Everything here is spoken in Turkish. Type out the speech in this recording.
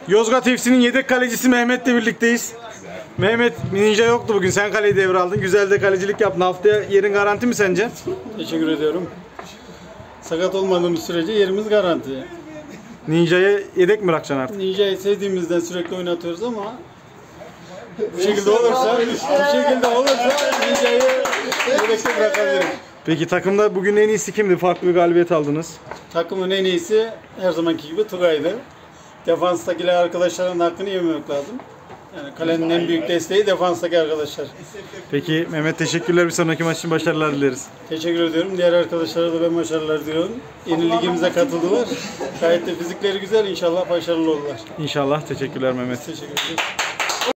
Yozgat FC'nin yedek kalecisi Mehmet'le birlikteyiz. Mehmet, Ninja yoktu bugün. Sen kaleyi devraldın. Güzel de kalecilik yaptın. Haftaya yerin garanti mi sence? Teşekkür ediyorum. Sakat olmadığımız sürece yerimiz garanti. Ninja'ya yedek mi bırakacaksın artık? Ninja'yı sevdiğimizden sürekli oynatıyoruz ama bu şekilde olursa Ninja'yı yedekte bırakabilirim. Peki takımda bugün en iyisi kimdi? Farklı bir galibiyet aldınız. Takımın en iyisi her zamanki gibi Tugay'dı. Defanstakiler arkadaşların hakkını yememek lazım. Yani kalenin en büyük desteği defanstaki arkadaşlar. Peki Mehmet, teşekkürler. Bir sonraki maç için başarılar dileriz. Teşekkür ediyorum. Diğer arkadaşlara da ben başarılar diliyorum. Yeni ligimize katıldılar. Gayet de fizikleri güzel. İnşallah başarılı olurlar. İnşallah. Teşekkürler Mehmet. Teşekkür ederim.